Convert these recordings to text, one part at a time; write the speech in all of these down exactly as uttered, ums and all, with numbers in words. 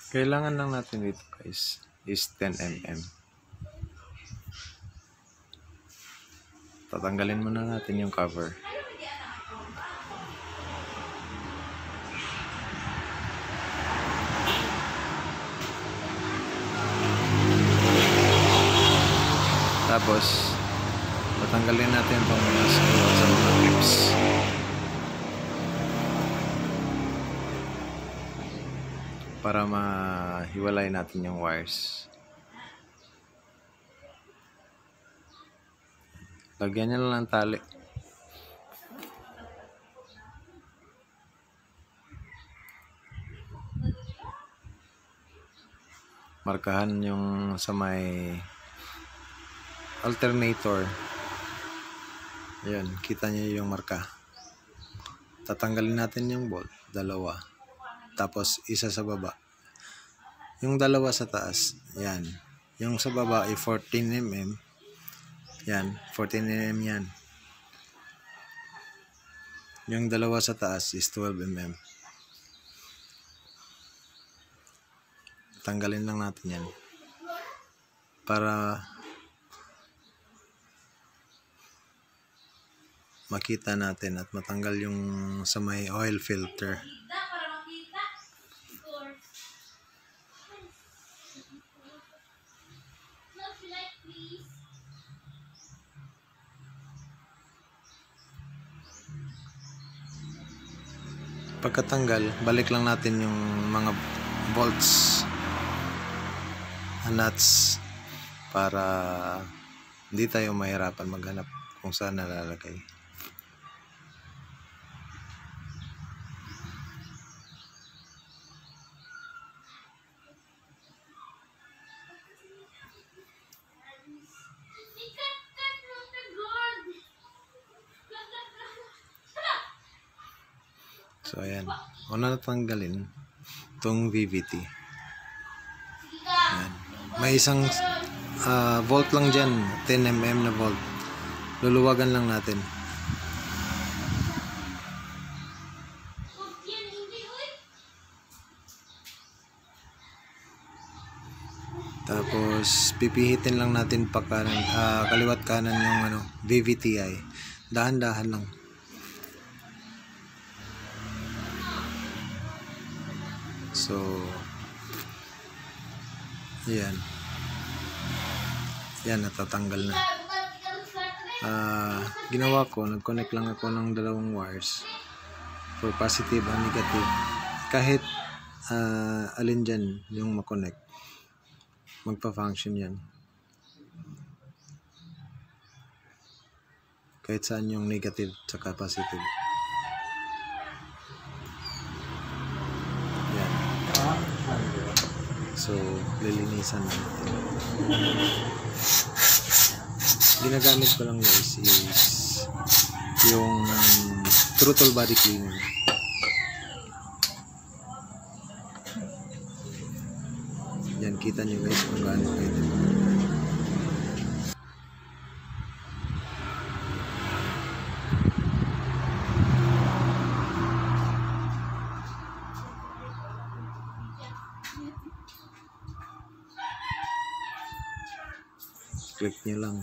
Kailangan lang natin dito guys is ten millimeters. Tatanggalin muna natin yung cover. Tapos tatanggalin natin itong mga screw sa mga clips. Para mahiwalay natin yung wires. Lagyan nyo lang ng tali. Markahan yung sa may alternator. Ayan, kita nyo yung marka. Tatanggalin natin yung bolt, dalawa. Tapos isa sa baba. Yung dalawa sa taas, yan. Yung sa baba ay fourteen millimeters. Yan, fourteen millimeters yan. Yung dalawa sa taas is twelve millimeters. Tanggalin lang natin yan. Para makita natin at matanggal yung sa may oil filter. Pagkatanggal, balik lang natin yung mga bolts, nuts, para hindi tayo mahirapan maghanap kung saan nalalagay. So ayan, una na tanggalin itong V V T. Ayan. May isang uh, volt lang dyan, ten millimeters na volt. Luluwagan lang natin. Tapos pipihitin lang natin pa kanan, uh, kaliwat kanan yung ano, V V T I. Dahan-dahan lang. So, yan. Yan, natatanggal na. Uh, ginawa ko, nag-connect lang ako ng dalawang wires for positive and negative. Kahit uh, alin dyan yung makonect, magpa-function yan. Kahit saan yung negative tsaka positive. So, lilinisan natin. Ginagamit ko lang guys is yung throttle body cleaner. Yan, kita nyo guys kung gaano kayo. Click nyo lang.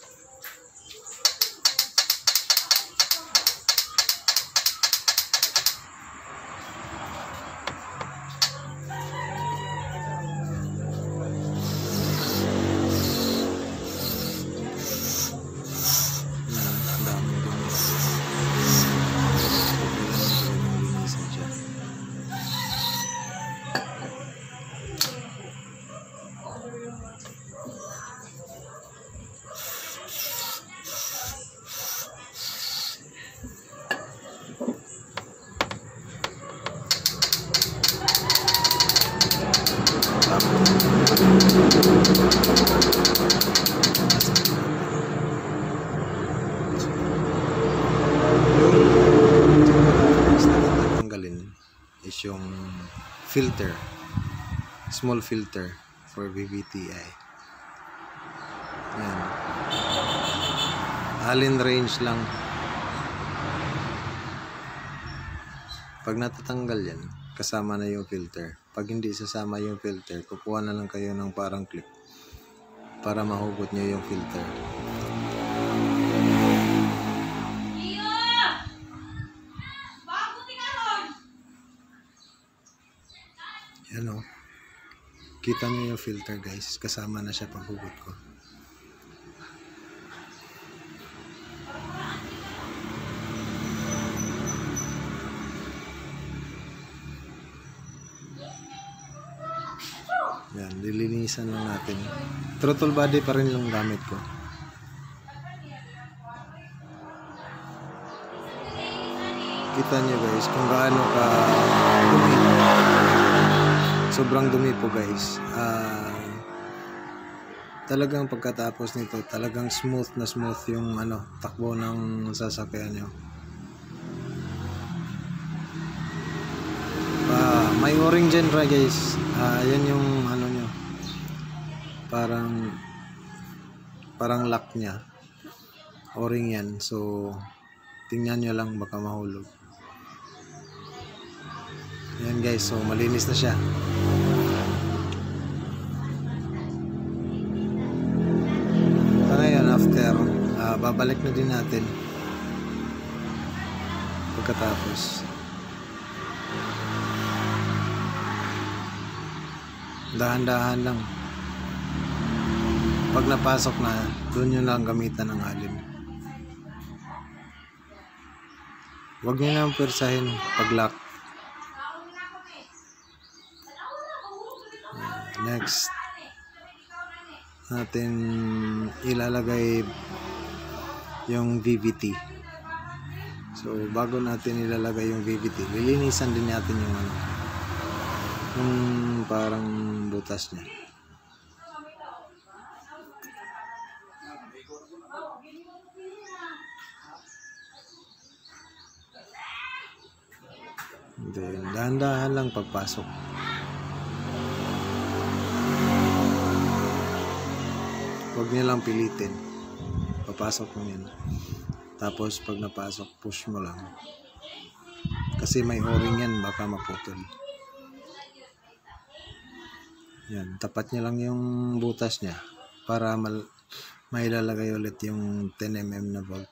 Is yung filter, small filter for V V T I. Yan. Allen range lang. Pag natatanggal yan, kasama na yung filter. pag hindi sasama yung filter, kukuha na lang kayo ng parang clip para mahugot nyo yung filter. Yan o. Kita nyo yung filter guys. Kasama na siya paghugot ko. Yan. Lilinisan lang natin. Throttle body pa rin lang gamit ko. Kita nyo guys kung gaano ka dumi. Sobrang dumi po guys. Uh, talagang pagkatapos nito, talagang smooth na smooth yung ano, takbo ng sasakyan nyo. Uh, may o-ring dyan ra guys. Uh, yan yung ano nyo. Parang parang lock nya. O-ring yan. So tingnan nyo lang baka mahulog. Yan guys, so malinis na siya. So ngayon after, uh, babalik na din natin pagkatapos. Dahan-dahan lang. Pag napasok na, doon nyo lang gamitan ng alin. Huwag nyo nang persahin pag lock. Next natin ilalagay yung V V T. So bago natin ilalagay yung V V T, lilinisan din natin yung ano, yung parang butas niya. Then dahan-dahan lang pagpasok. Huwag niyo lang pilitin. Papasok mo yan. Tapos pag napasok, push mo lang. Kasi may o-ring yan, baka maputol. Yan, tapat niya lang yung butas niya para mal mailalagay ulit yung ten millimeter na bolt.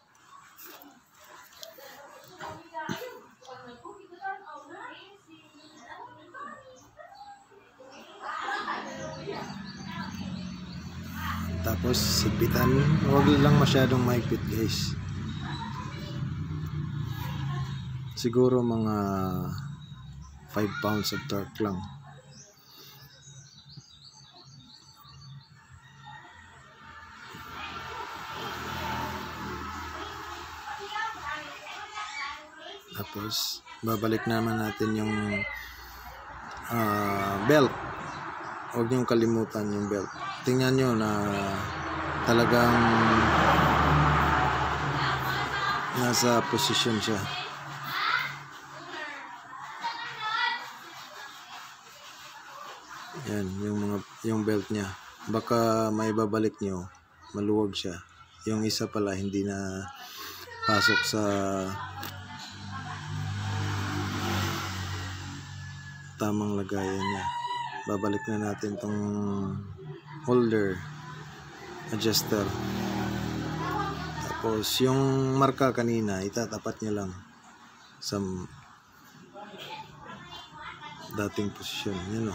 Tapos sigpitan, huwag lang masyadong mahigpit guys. Siguro mga five pounds of torque lang. Tapos babalik naman natin yung uh, belt. Huwag niyong kalimutan yung belt. Tingnan nyo na talagang nasa position siya. Yan, yung mga yung belt niya. Baka may babalik nyo, maluwag siya. Yung isa pala hindi na pasok sa tamang lagayan niya. Babalik na natin tong holder adjuster. Tapos yung marka kanina, itatapat niya lang sa dating posisyon. Yun o.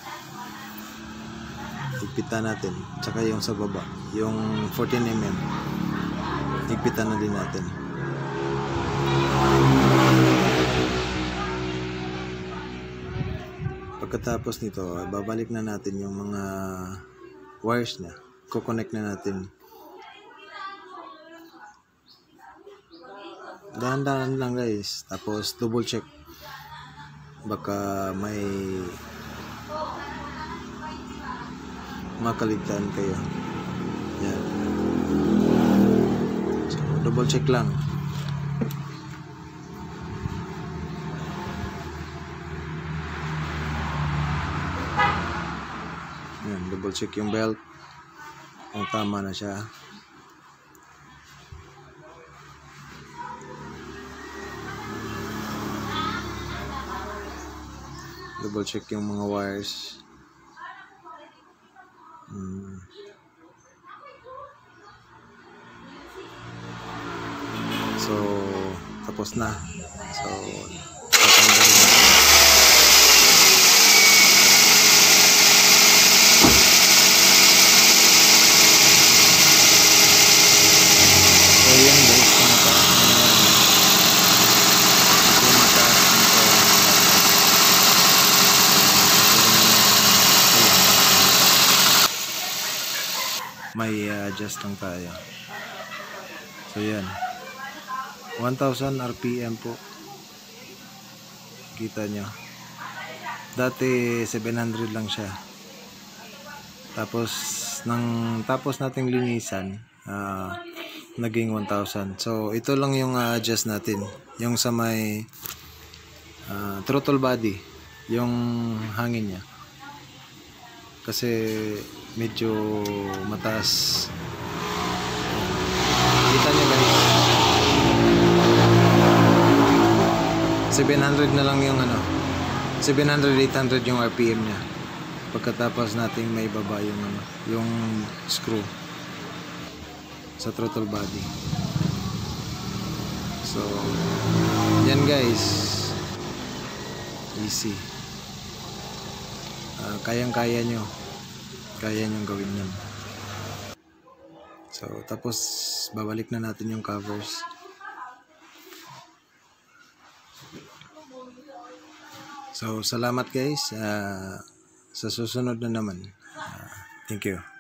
Higpitan natin. Tsaka yung sa baba, yung fourteen millimeter, higpitan na din natin. Pagkatapos nito, babalik na natin yung mga wires na. Kukonect na natin. Dahan-dahan lang guys. Tapos double check. Baka may makaligtaan kayo. Yan. So, double check lang. Yan, double check yung belt kung tama na siya. double check yung mga wires. Hmm. So, tapos na. So, tatanggalin na. So, yan guys. Mataas na yan. Ito mataas nito. May uh, adjust lang tayo. So, yan. one thousand R P M po. Kita nyo. Dati seven hundred lang siya. Tapos nang tapos nating linisan, uh, naging one thousand. So ito lang yung uh, adjust natin. Yung sa may uh, throttle body, yung hangin niya. Kasi medyo mataas. Kita nyo guys. seven hundred na lang yung ano, seven hundred, eight hundred yung R P M nya pagkatapos nating may baba yung ano, yung screw sa throttle body. So yan guys, easy. uh, kayang kaya nyo kaya nyo gawin yan. So tapos babalik na natin yung covers. So, salamat guys. Uh, sa susunod na naman. Uh, thank you.